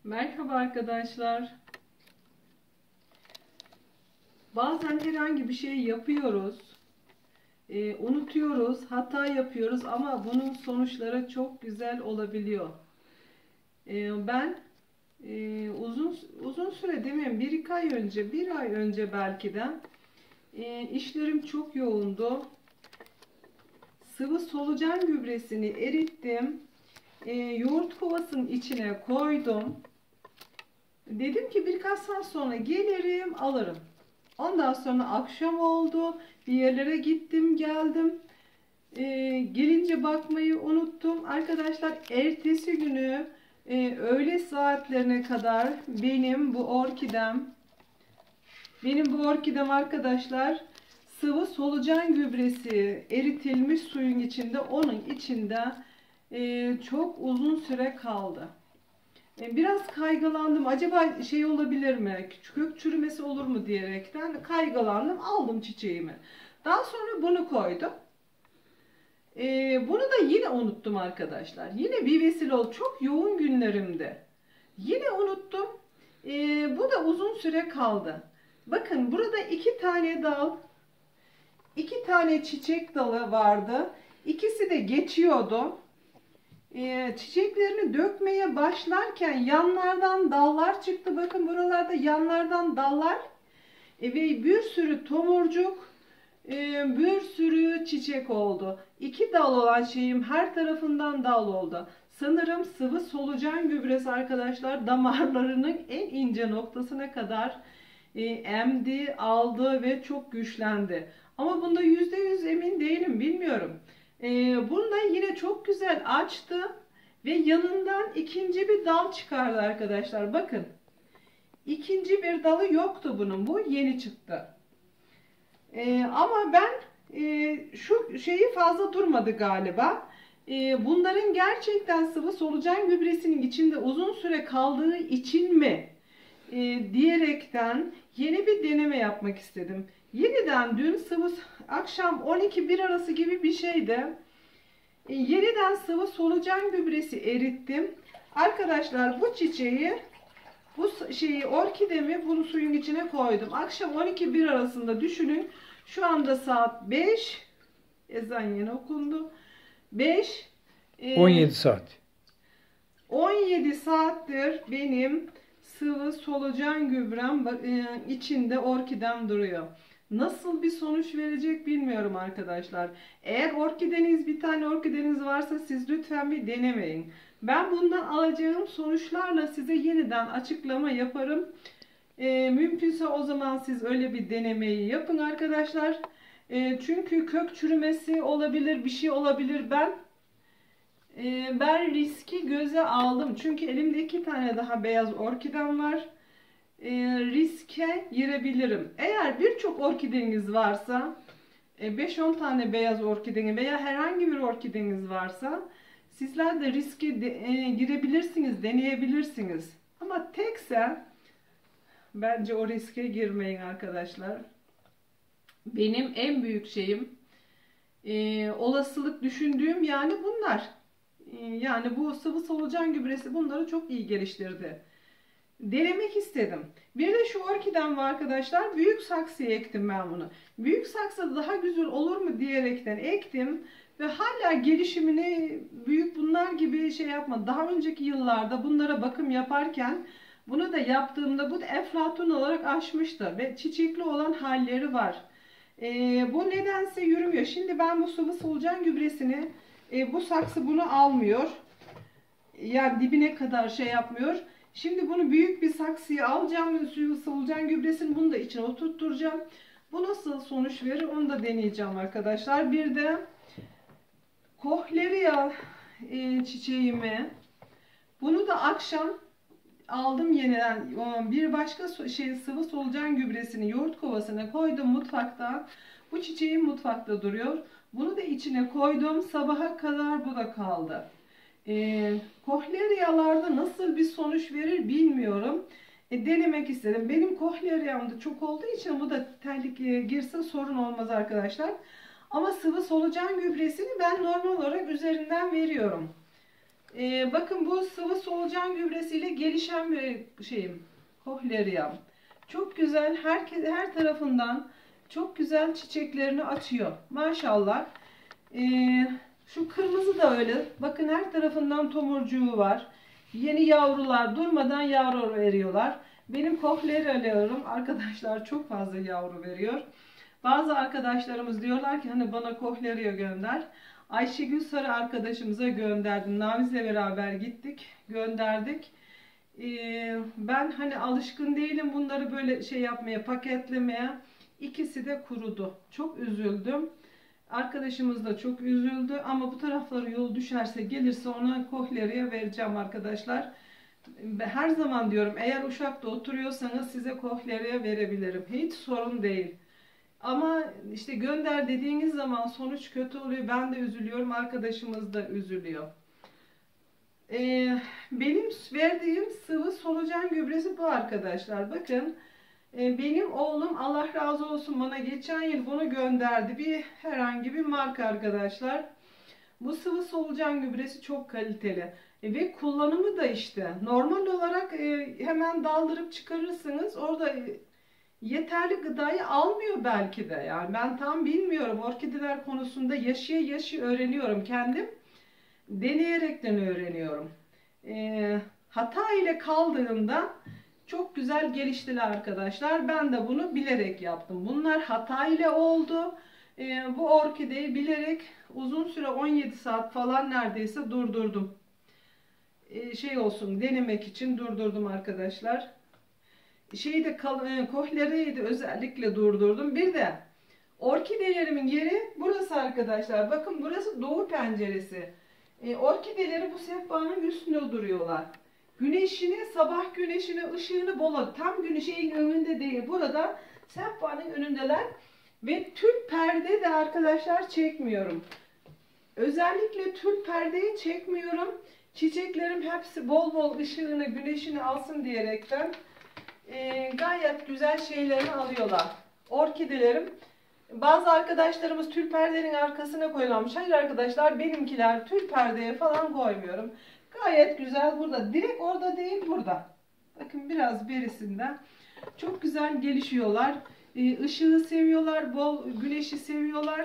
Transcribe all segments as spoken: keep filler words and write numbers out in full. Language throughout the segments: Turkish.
Merhaba arkadaşlar. Bazen herhangi bir şey yapıyoruz, e, unutuyoruz, hata yapıyoruz ama bunun sonuçları çok güzel olabiliyor. E, ben e, uzun uzun süre demeyeyim, bir iki ay önce, bir ay önce belki de e, işlerim çok yoğundu. Sıvı solucan gübresini erittim, e, yoğurt kovasının içine koydum. Dedim ki birkaç saat sonra gelirim, alırım. Ondan sonra akşam oldu. Bir yerlere gittim, geldim. Ee, gelince bakmayı unuttum. Arkadaşlar ertesi günü e, öğle saatlerine kadar benim bu orkidem benim bu orkidem arkadaşlar sıvı solucan gübresi eritilmiş suyun içinde, onun içinde e, çok uzun süre kaldı. Biraz kaygılandım. Acaba şey olabilir mi? Kök çürümesi olur mu diyerekten kaygılandım. Aldım çiçeğimi. Daha sonra bunu koydum. Ee, bunu da yine unuttum arkadaşlar. Yine bir vesile oldu. Çok yoğun günlerimde. Yine unuttum. Ee, bu da uzun süre kaldı. Bakın burada iki tane dal, iki tane çiçek dalı vardı. İkisi de geçiyordu. Ee, çiçeklerini dökmeye başlarken yanlardan dallar çıktı. Bakın buralarda yanlardan dallar e, ve bir sürü tomurcuk, e, bir sürü çiçek oldu. İki dal olan şeyim her tarafından dal oldu. Sanırım sıvı solucan gübresi arkadaşlar damarlarının en ince noktasına kadar e, emdi, aldı ve çok güçlendi. Ama bunda yüzde yüz emin değilim, bilmiyorum. E, bunda yine çok güzel açtı. Ve yanından ikinci bir dal çıkardı arkadaşlar. Bakın. İkinci bir dalı yoktu bunun. Bu yeni çıktı. Ee, ama ben e, şu şeyi fazla durmadı galiba. E, bunların gerçekten sıvı solucan gübresinin içinde uzun süre kaldığı için mi e, diyerekten yeni bir deneme yapmak istedim. Yeniden dün sıvı akşam on iki bir arası gibi bir şeydi. E, yeniden sıvı solucan gübresi erittim. Arkadaşlar bu çiçeği, bu şeyi, orkidemi bunu suyun içine koydum. Akşam on iki bir arasında düşünün. Şu anda saat beş. Ezan yeni okundu. beş. E, on yedi saat. on yedi saattir benim sıvı solucan gübrem e, içinde orkidem duruyor. Nasıl bir sonuç verecek bilmiyorum arkadaşlar. Eğer orkideniz, bir tane orkideniz varsa siz lütfen bir denemeyin. Ben bundan alacağım sonuçlarla size yeniden açıklama yaparım. E, mümkünse o zaman siz öyle bir denemeyi yapın arkadaşlar. E, çünkü kök çürümesi olabilir, bir şey olabilir. Ben e, ben riski göze aldım. Çünkü elimde iki tane daha beyaz orkidem var. E, riske girebilirim. Eğer birçok orkideniz varsa, beş on tane beyaz orkideniz veya herhangi bir orkideniz varsa sizler de riske de, e, girebilirsiniz, deneyebilirsiniz. Ama tekse bence o riske girmeyin arkadaşlar. Benim en büyük şeyim e, olasılık düşündüğüm yani bunlar. E, yani bu sıvı solucan gübresi bunları çok iyi geliştirdi. Denemek istedim. Bir de şu orkidem var arkadaşlar. Büyük saksıya ektim ben bunu. Büyük saksıda daha güzel olur mu diyerekten ektim. Ve hala gelişimini büyük bunlar gibi şey yapmadı. Daha önceki yıllarda bunlara bakım yaparken bunu da yaptığımda bu da eflatun olarak açmıştı. Ve çiçekli olan halleri var. Ee, bu nedense yürümüyor. Şimdi ben bu sıvı solucan gübresini e, bu saksı bunu almıyor. Yani dibine kadar şey yapmıyor. Şimdi bunu büyük bir saksıya alacağım. Suyu solucan gübresini bunu da içine oturtturacağım. Bu nasıl sonuç verir onu da deneyeceğim arkadaşlar. Bir de Kohleria e, çiçeğimi. Bunu da akşam aldım yeniden. Bir başka şey sıvı solucan gübresini yoğurt kovasına koydum mutfakta. Bu çiçeğim mutfakta duruyor. Bunu da içine koydum. Sabaha kadar bu da kaldı. E, Kohleriyalarda nasıl bir sonuç verir bilmiyorum. E, denemek istedim. Benim kohleriyam da çok olduğu için bu da tehlikeye girse sorun olmaz arkadaşlar. Ama sıvı solucan gübresini ben normal olarak üzerinden veriyorum. Ee, bakın bu sıvı solucan gübresiyle gelişen bir şeyim. Kohleryam. Çok güzel. Herkes, her tarafından çok güzel çiçeklerini açıyor. Maşallah. Ee, şu kırmızı da öyle. Bakın her tarafından tomurcuğu var. Yeni yavrular durmadan yavru veriyorlar. Benim kohleryalarım arkadaşlar çok fazla yavru veriyor. Bazı arkadaşlarımız diyorlar ki hani bana kohlerya gönder. Ayşegül Sarı arkadaşımıza gönderdim. Naviz'le beraber gittik, gönderdik. Ee, ben hani alışkın değilim bunları böyle şey yapmaya, paketlemeye. İkisi de kurudu. Çok üzüldüm. Arkadaşımız da çok üzüldü ama bu tarafları yol düşerse gelirse ona kohlerya vereceğim arkadaşlar. Her zaman diyorum eğer Uşak'ta oturuyorsanız size kohlerya verebilirim. Hiç sorun değil. Ama işte gönder dediğiniz zaman sonuç kötü oluyor. Ben de üzülüyorum. Arkadaşımız da üzülüyor. Ee, benim verdiğim sıvı solucan gübresi bu arkadaşlar. Bakın e, benim oğlum Allah razı olsun bana geçen yıl bunu gönderdi. Bir herhangi bir marka arkadaşlar. Bu sıvı solucan gübresi çok kaliteli. E, ve kullanımı da işte normal olarak e, hemen daldırıp çıkarırsınız. Orada e, yeterli gıdayı almıyor belki de. Yani ben tam bilmiyorum. Orkideler konusunda yaşaya yaşı öğreniyorum kendim. Deneyerekten öğreniyorum. E, hata ile kaldığında çok güzel geliştiler arkadaşlar. Ben de bunu bilerek yaptım. Bunlar hata ile oldu. E, bu orkideyi bilerek uzun süre on yedi saat falan neredeyse durdurdum. E, şey olsun denemek için durdurdum arkadaşlar. Şeyi de kohlereyi de özellikle durdurdum. Bir de orkidelerimin yeri burası arkadaşlar. Bakın burası doğu penceresi. E, orkideleri bu sehpanın üstünde duruyorlar. Güneşini, sabah güneşini, ışığını bol. Tam güneşin önünde değil. Burada sehpanın önündeler. Ve tül perde de arkadaşlar çekmiyorum. Özellikle tül perdeyi çekmiyorum. Çiçeklerim hepsi bol bol ışığını, güneşini alsın diyerekten e, gayet güzel şeylerini alıyorlar. Orkidelerim. Bazı arkadaşlarımız tül perdenin arkasına koyuyorlarmış. Hayır arkadaşlar benimkiler tül perdeye falan koymuyorum. Gayet güzel burada. Direkt orada değil burada. Bakın biraz berisinden. Çok güzel gelişiyorlar. E, ışığı seviyorlar. Bol güneşi seviyorlar.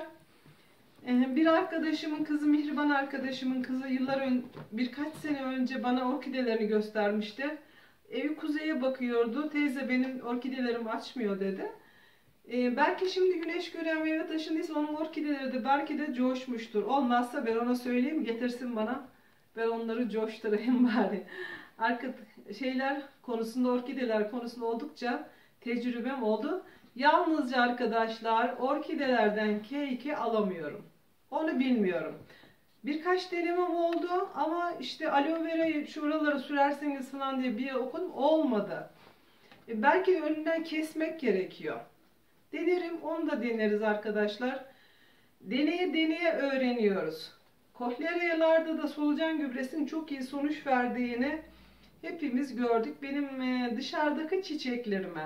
E, bir arkadaşımın kızı, Mihriban arkadaşımın kızı yıllar ön, birkaç sene önce bana orkidelerini göstermişti. Evi kuzeye bakıyordu. Teyze benim orkidelerimi açmıyor dedi. Ee, belki şimdi güneş gören bir eve taşındıysa onun orkideleri de belki de coşmuştur. Olmazsa ben ona söyleyeyim getirsin bana. Ben onları coşturayım bari. Arka şeyler konusunda orkideler konusunda oldukça tecrübem oldu. Yalnızca arkadaşlar orkidelerden keyki alamıyorum. Onu bilmiyorum. Birkaç denemem oldu ama işte aloe vera'yı şuraları sürerseniz falan diye bir okudum olmadı. E belki önünden kesmek gerekiyor. Denerim, onu da deneriz arkadaşlar. Deneye deneye öğreniyoruz. Kohleryalarda da solucan gübresinin çok iyi sonuç verdiğini hepimiz gördük. Benim dışarıdaki çiçeklerime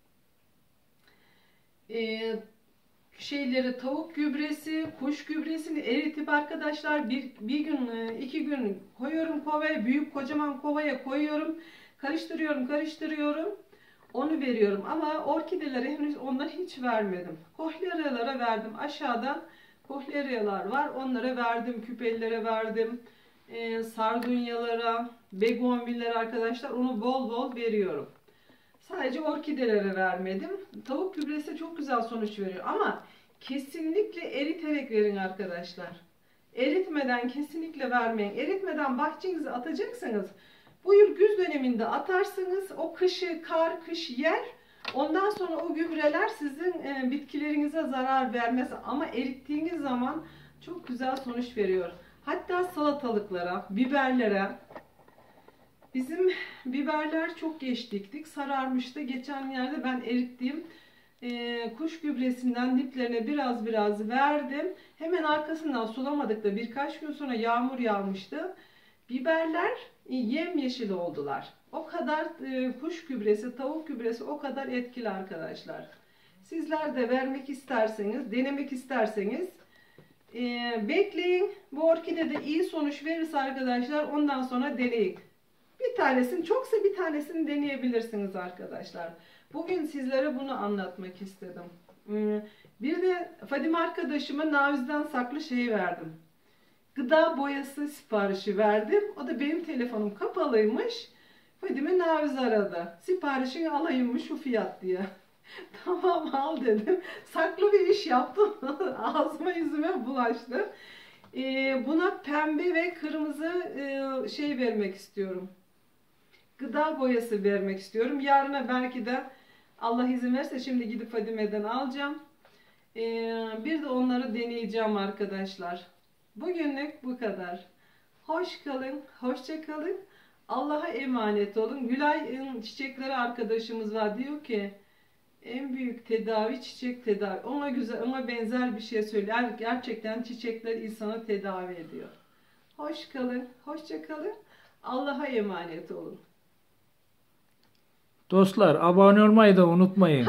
e, şeyleri tavuk gübresi, kuş gübresini eritip arkadaşlar bir, bir gün iki gün koyuyorum kovaya, büyük kocaman kovaya koyuyorum. Karıştırıyorum, karıştırıyorum. Onu veriyorum ama orkidelere henüz onları hiç vermedim. Kohleryalara verdim. Aşağıda kohleryalar var. Onlara verdim. Küpelilere verdim. E, sardunyalara, begonvillere arkadaşlar onu bol bol veriyorum. Sadece orkidelere vermedim. Tavuk gübresi çok güzel sonuç veriyor. Ama kesinlikle eriterek verin arkadaşlar. Eritmeden kesinlikle vermeyin. Eritmeden bahçenize atacaksınız. Bu yıl güz döneminde atarsınız. O kışı kar, kış yer. Ondan sonra o gübreler sizin e, bitkilerinize zarar vermez. Ama erittiğiniz zaman çok güzel sonuç veriyor. Hatta salatalıklara, biberlere. Bizim biberler çok geç diktik. Sararmıştı. Geçen yerde ben erittiğim e, kuş gübresinden diplerine biraz biraz verdim. Hemen arkasından sulamadık da birkaç gün sonra yağmur yağmıştı. Biberler yemyeşil oldular. O kadar e, kuş gübresi, tavuk gübresi o kadar etkili arkadaşlar. Sizler de vermek isterseniz, denemek isterseniz Ee, bekleyin. Bu orkide de iyi sonuç verirse arkadaşlar ondan sonra deneyin. Bir tanesini, çoksa bir tanesini deneyebilirsiniz arkadaşlar. Bugün sizlere bunu anlatmak istedim. Ee, Bir de Fadime arkadaşıma Naviz'den saklı şey verdim. Gıda boyası siparişi verdim. O da benim telefonum kapalıymış. Fadime Naviz aradı. Siparişini alayım mı şu fiyat diye. Tamam al dedim. Saklı bir iş yaptım. Ağzıma yüzüme bulaştı. Ee, buna pembe ve kırmızı e, şey vermek istiyorum. Gıda boyası vermek istiyorum. Yarına belki de Allah izin verirse şimdi gidip Fadime'den alacağım. Ee, bir de onları deneyeceğim arkadaşlar. Bugünlük bu kadar. Hoş kalın, hoşça kalın. Allah'a emanet olun. Gülay'ın çiçekleri arkadaşımız var. Diyor ki en büyük tedavi çiçek tedavi. Ona güzel, ona benzer bir şey söylüyor. Gerçekten çiçekler insanı tedavi ediyor. Hoş kalın, hoşça kalın. Allah'a emanet olun. Dostlar abone olmayı da unutmayın.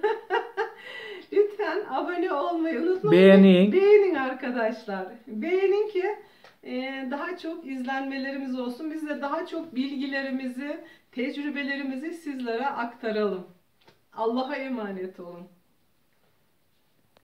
Lütfen abone olmayı unutmayın. Beğenin. Beğenin arkadaşlar. Beğenin ki e, daha çok izlenmelerimiz olsun. Biz de daha çok bilgilerimizi, tecrübelerimizi sizlere aktaralım. Allah'a emanet olun.